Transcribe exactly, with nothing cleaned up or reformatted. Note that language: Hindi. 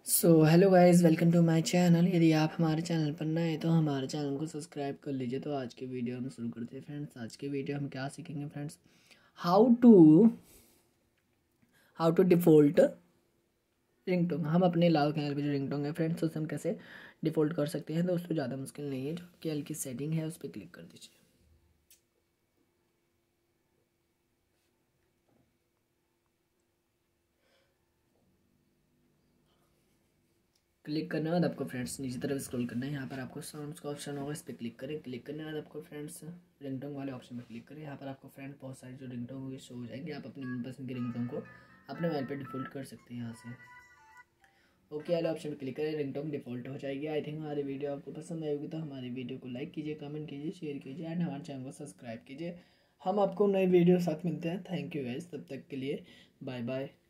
So hello guys, welcome to my channel. यदि आप हमारे चैनल पर नए हैं तो हमारे चैनल को सब्सक्राइब कर लीजिए। तो आज के वीडियो हम शुरू करते हैं फ्रेंड्स। आज के वीडियो हम क्या सीखेंगे friends, how to how to default ringtone. हम अपने लाल कलर पे जो रिंगटोन है फ्रेंड्स, उसे हम कैसे डिफ़ॉल्ट कर सकते हैं। दोस्तों ज़्यादा मुश्किल नहीं है, जो के एल की सेटिंग है उस पर क्लिक कर दीजिए। क्लिक करने के बाद आपको फ्रेंड्स नीचे तरफ स्क्रॉल करना है। यहाँ पर आपको साउंड्स का ऑप्शन होगा, इस पर क्लिक करें। क्लिक करने के बाद आपको फ्रेंड्स रिंगटोन वाले ऑप्शन पर क्लिक करें। यहाँ पर आपको फ्रेंड बहुत सारी जो रिंगटोन होगी शो हो जाएंगे। आप अपनी मनपसंद की रिंगटोन को अपने मोबाइल पर डिफ़ॉल्ट कर सकते हैं। यहाँ से ओके वाले ऑप्शन पर क्लिक करें, रिंगटोन डिफ़ॉल्ट हो जाएगी। आई थिंक हमारी वीडियो आपको पसंद आएगी, तो हमारी वीडियो को लाइक कीजिए, कमेंट कीजिए, शेयर कीजिए एंड हमारे चैनल को सब्सक्राइब कीजिए। हम आपको नई वीडियो साथ मिलते हैं। थैंक यू गाइस, तब तक के लिए बाय बाय।